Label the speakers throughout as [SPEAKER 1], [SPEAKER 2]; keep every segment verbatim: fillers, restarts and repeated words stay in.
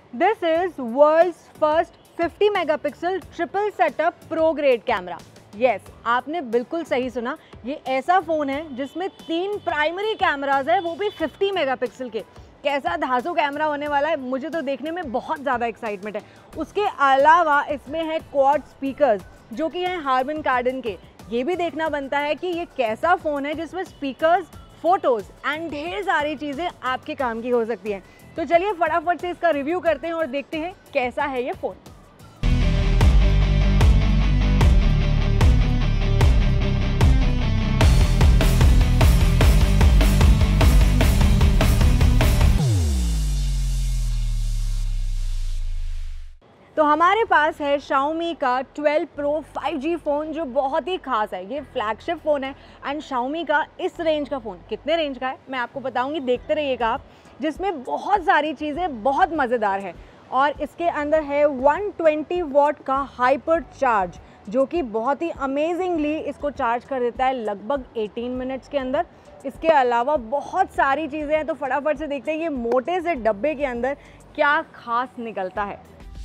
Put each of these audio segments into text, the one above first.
[SPEAKER 1] This is world's first fifty megapixel triple setup pro grade camera. Yes, आपने बिल्कुल सही सुना। ये ऐसा फ़ोन है जिसमें तीन प्राइमरी कैमराज है, वो भी फिफ्टी मेगापिक्सल के। कैसा धांसू कैमरा होने वाला है, मुझे तो देखने में बहुत ज़्यादा एक्साइटमेंट है। उसके अलावा इसमें है क्वाड स्पीकर्स जो कि हैं हार्मन कार्डन के। ये भी देखना बनता है कि ये कैसा फ़ोन है जिसमें स्पीकर्स, फोटोज़ एंड ढेर सारी चीज़ें आपके काम की हो सकती हैं। तो चलिए फटाफट से इसका रिव्यू करते हैं और देखते हैं कैसा है ये फ़ोन। तो हमारे पास है Xiaomi का twelve pro five G phone जो बहुत ही खास है। ये फ्लैगशिप फ़ोन है एंड Xiaomi का इस रेंज का फ़ोन कितने रेंज का है मैं आपको बताऊंगी, देखते रहिएगा आप, जिसमें बहुत सारी चीज़ें बहुत मज़ेदार है। और इसके अंदर है वन ट्वेंटी वॉट का हाइपर चार्ज जो कि बहुत ही अमेजिंगली इसको चार्ज कर देता है लगभग एटीन मिनट्स के अंदर। इसके अलावा बहुत सारी चीज़ें हैं, तो फटाफट से देखते हैं ये मोटे से डब्बे के अंदर क्या खास निकलता है।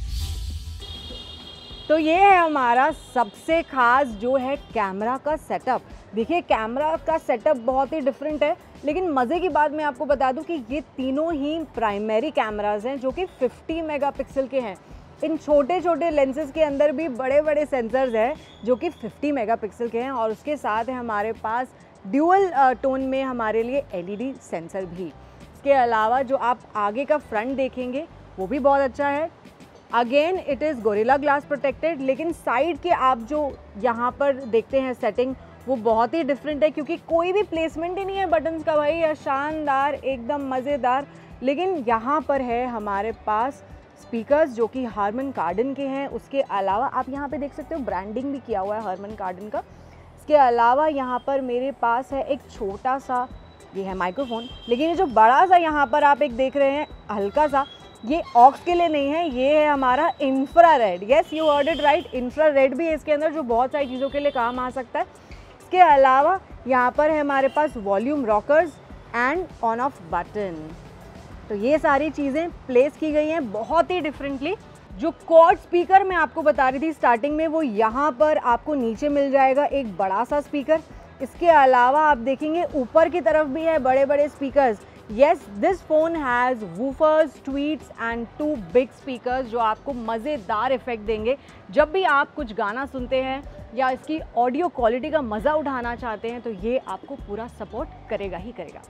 [SPEAKER 1] तो ये है हमारा सबसे खास जो है कैमरा का सेटअप। देखिए कैमरा का सेटअप बहुत ही डिफरेंट है, लेकिन मज़े की बात मैं आपको बता दूं कि ये तीनों ही प्राइमरी कैमरास हैं जो कि फिफ्टी मेगापिक्सल के हैं। इन छोटे छोटे लेंसेज के अंदर भी बड़े बड़े सेंसर्स हैं जो कि फिफ्टी मेगापिक्सल के हैं, और उसके साथ है हमारे पास ड्यूअल टोन में हमारे लिए एलईडी सेंसर भी। इसके अलावा जो आप आगे का फ्रंट देखेंगे वो भी बहुत अच्छा है। Again it is Gorilla glass protected, लेकिन साइड के आप जो यहाँ पर देखते हैं सेटिंग वो बहुत ही डिफरेंट है, क्योंकि कोई भी प्लेसमेंट ही नहीं है बटन्स का भाई, या शानदार एकदम मज़ेदार। लेकिन यहाँ पर है हमारे पास स्पीकर्स जो कि हार्मन कार्डन के हैं। उसके अलावा आप यहाँ पे देख सकते हो ब्रांडिंग भी किया हुआ है हार्मन कार्डन का। इसके अलावा यहाँ पर मेरे पास है एक छोटा सा, ये है माइक्रोफोन, लेकिन ये जो बड़ा सा यहाँ पर आप एक देख रहे हैं हल्का सा, ये ऑक्स के लिए नहीं है, ये है हमारा infrared. Yes, you heard it right, infrared भी है इसके अंदर जो बहुत सारी चीज़ों के लिए काम आ सकता है। इसके अलावा यहाँ पर है हमारे पास volume rockers and on off button. तो ये सारी चीज़ें प्लेस की गई हैं बहुत ही डिफरेंटली। जो क्वाड स्पीकर मैं आपको बता रही थी स्टार्टिंग में, वो यहाँ पर आपको नीचे मिल जाएगा एक बड़ा सा स्पीकर। इसके अलावा आप देखेंगे ऊपर की तरफ भी है बड़े बड़े speakers. Yes, this phone has woofers, tweets and two big speakers जो आपको मज़ेदार इफ़ेक्ट देंगे जब भी आप कुछ गाना सुनते हैं या इसकी ऑडियो क्वालिटी का मज़ा उठाना चाहते हैं, तो ये आपको पूरा सपोर्ट करेगा ही करेगा।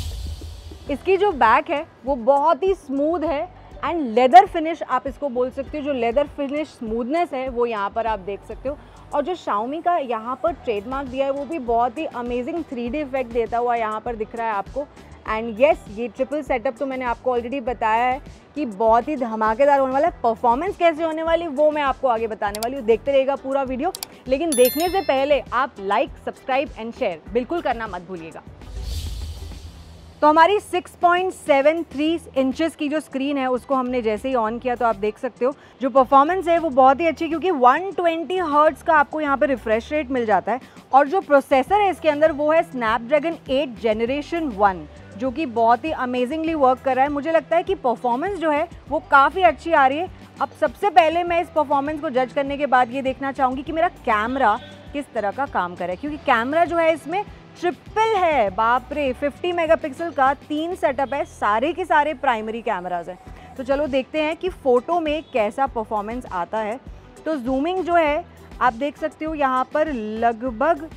[SPEAKER 1] इसकी जो बैक है वो बहुत ही स्मूथ है एंड लेदर फिनिश आप इसको बोल सकते हो। जो लेदर फिनिश स्मूथनेस है वो यहाँ पर आप देख सकते हो, और जो Xiaomi का यहाँ पर ट्रेडमार्क दिया है वो भी बहुत ही अमेजिंग थ्री डी इफेक्ट देता हुआ यहाँ पर दिख रहा है आपको। एंड येस, ये ट्रिपल सेटअप तो मैंने आपको ऑलरेडी बताया है कि बहुत ही धमाकेदार होने वाला है। परफॉर्मेंस कैसे होने वाली वो मैं आपको आगे बताने वाली हूँ, देखते रहिएगा पूरा वीडियो। लेकिन देखने से पहले आप लाइक, सब्सक्राइब एंड शेयर बिल्कुल करना मत भूलिएगा। तो हमारी six point seven three inches की जो स्क्रीन है उसको हमने जैसे ही ऑन किया तो आप देख सकते हो जो परफॉर्मेंस है वो बहुत ही अच्छी, क्योंकि वन ट्वेंटी हर्ट्ज का आपको यहाँ पे रिफ्रेश रेट मिल जाता है। और जो प्रोसेसर है इसके अंदर वो है स्नैपड्रैगन एट जेनरेशन वन, जो कि बहुत ही अमेजिंगली वर्क कर रहा है। मुझे लगता है कि परफॉर्मेंस जो है वो काफ़ी अच्छी आ रही है। अब सबसे पहले मैं इस परफॉर्मेंस को जज करने के बाद ये देखना चाहूँगी कि मेरा कैमरा किस तरह का काम करे, क्योंकि कैमरा जो है इसमें ट्रिपल है, बाप रे, फिफ्टी मेगापिक्सल का तीन सेटअप है, सारे के सारे प्राइमरी कैमराज हैं। तो चलो देखते हैं कि फ़ोटो में कैसा परफॉर्मेंस आता है। तो जूमिंग जो है आप देख सकते हो यहाँ पर लगभग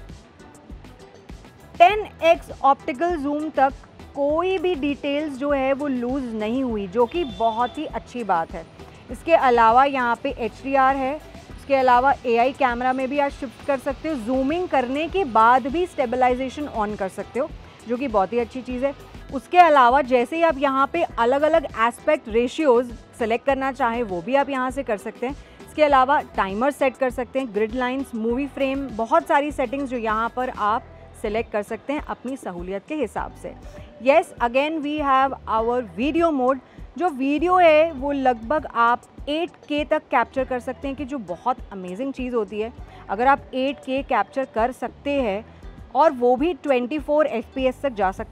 [SPEAKER 1] टेन एक्स ऑप्टिकल जूम तक कोई भी डिटेल्स जो है वो लूज़ नहीं हुई, जो कि बहुत ही अच्छी बात है। इसके अलावा यहाँ पे एच डी आर है। इसके अलावा ए आई कैमरा में भी आप शिफ्ट कर सकते हो, जूमिंग करने के बाद भी स्टेबलाइजेशन ऑन कर सकते हो, जो कि बहुत ही अच्छी चीज़ है। उसके अलावा जैसे ही आप यहाँ पे अलग अलग एस्पेक्ट रेशियोज़ सेलेक्ट करना चाहें वो भी आप यहाँ से कर सकते हैं। इसके अलावा टाइमर सेट कर सकते हैं, ग्रिड लाइन्स, मूवी फ्रेम, बहुत सारी सेटिंग्स जो यहाँ पर आप सेलेक्ट कर सकते हैं अपनी सहूलियत के हिसाब से। Yes, again we have our video mode. जो वीडियो है वो लगभग आप एट के तक कैप्चर कर सकते हैं, कि जो बहुत अमेजिंग चीज़ होती है। अगर आप एट के कैप्चर कर सकते हैं और वो भी twenty four F P S तक जा सकता है,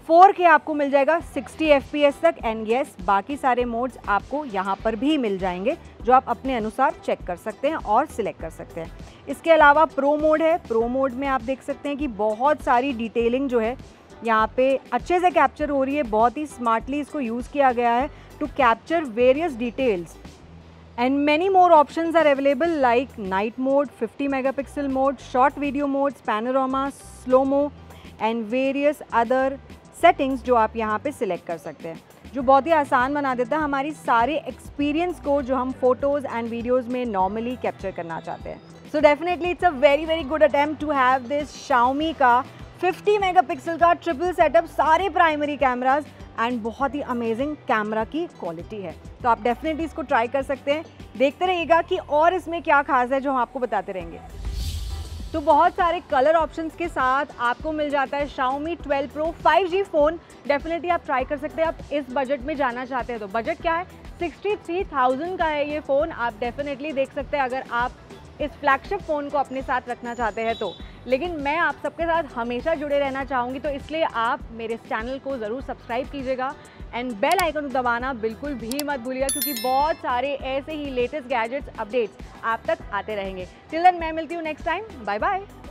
[SPEAKER 1] फोर के आपको मिल जाएगा सिक्सटी एफ पी एस तक, एंड येस बाकी सारे मोड्स आपको यहाँ पर भी मिल जाएंगे जो आप अपने अनुसार चेक कर सकते हैं और सिलेक्ट कर सकते हैं। इसके अलावा प्रो मोड है। प्रो मोड में आप देख सकते हैं कि बहुत सारी डिटेलिंग जो है यहाँ पे अच्छे से कैप्चर हो रही है। बहुत ही स्मार्टली इसको यूज़ किया गया है to capture various details and many more options are available like night mode, fifty megapixel mode, short video modes, panorama, slow mo and various other settings जो आप यहाँ पे सिलेक्ट कर सकते हैं, जो बहुत ही आसान बना देता है हमारी सारे एक्सपीरियंस को जो हम फोटोज़ एंड वीडियोज़ में नॉर्मली कैप्चर करना चाहते हैं। So definitely it's a very very good attempt to have this Xiaomi का फिफ्टी मेगापिक्सल का ट्रिपल सेटअप, सारे प्राइमरी कैमराज एंड बहुत ही अमेजिंग कैमरा की क्वालिटी है। तो आप डेफिनेटली इसको ट्राई कर सकते हैं। देखते रहिएगा कि और इसमें क्या खास है जो हम आपको बताते रहेंगे। तो बहुत सारे कलर ऑप्शंस के साथ आपको मिल जाता है Xiaomi twelve Pro five G phone. Definitely आप ट्राई कर सकते हैं। आप इस बजट में जाना चाहते हैं तो बजट क्या है, सिक्सटी थ्री थाउजेंड का है ये फ़ोन। आप डेफिनेटली देख सकते हैं अगर आप इस फ्लैगशिप फ़ोन को अपने साथ रखना चाहते हैं तो। लेकिन मैं आप सबके साथ हमेशा जुड़े रहना चाहूँगी, तो इसलिए आप मेरे इस चैनल को ज़रूर सब्सक्राइब कीजिएगा एंड बेल आइकन दबाना बिल्कुल भी मत भूलिएगा, क्योंकि बहुत सारे ऐसे ही लेटेस्ट गैजेट्स अपडेट्स आप तक आते रहेंगे। टिल देन मैं मिलती हूँ नेक्स्ट टाइम। Bye bye.